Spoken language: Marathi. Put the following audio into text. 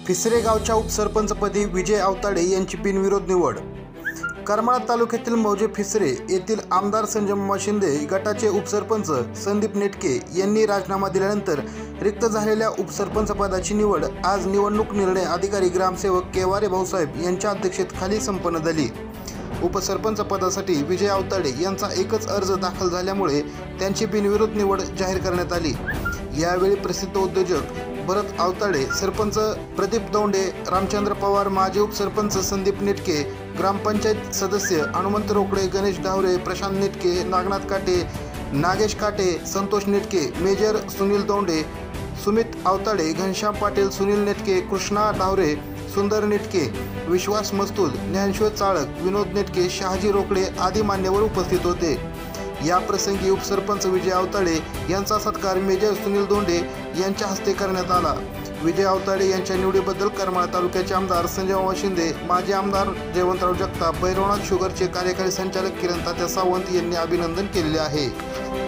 फिसरे गावच्या उपसरपंचपदी विजय आवताडे यांची बिनविरोध निवड। करमाळा तालुक्यातील मौजे फिसरे येथील आमदार संजयमामा शिंदे गटाचे उपसरपंच संदीप नेटके यांनी राजीनामा दिल्यानंतर रिक्त झालेल्या उपसरपंच पदाची निवड आज निवडणूक निर्णय अधिकारी ग्रामसेवक केवारे भाऊसाहेब यांच्या अध्यक्षतेखाली संपन्न झाली। उपसरपंच पदासाठी विजय आवताडे यांचा एकच अर्ज दाखल झाल्यामुळे त्यांची बिनविरोध निवड जाहीर करण्यात आली। यावेळी प्रसिद्ध उद्योजक भरत आवताडे, सरपंच प्रदीप दौंडे, रामचंद्र पवार, माजी उपसरपंच संदीप नेटके, ग्रामपंचायत सदस्य हनुमंत रोकडे, गणेश धावरे, प्रशांत नेटके, नागनाथ काटे, नागेश काटे, संतोष नेटके, मेजर सुनील दौंडे, सुमित आवताडे, घनश्याम पाटील, सुनील नेटके, कृष्णा धावरे, सुंदर नेटके, विश्वास मस्तूल, ज्ञानेश्वर चाळक, विनोद नेटके, शहाजी रोकडे आदी मान्यवर उपस्थित होते। या प्रसंगी उपसरपंच विजय आवताडे यांचा सत्कार मेजर सुनील दौंडे यांच्या हस्ते करण्यात आला। विजय आवताडे यांच्या निवडीबद्दल करमाळा तालुक्याचे आमदार संजयमामा शिंदे, माजी आमदार जयवंतराव जगताप, भैरवनाथ शुगरचे कार्यकारी संचालक किरण तात्या सावंत यांनी अभिनंदन केले आहे।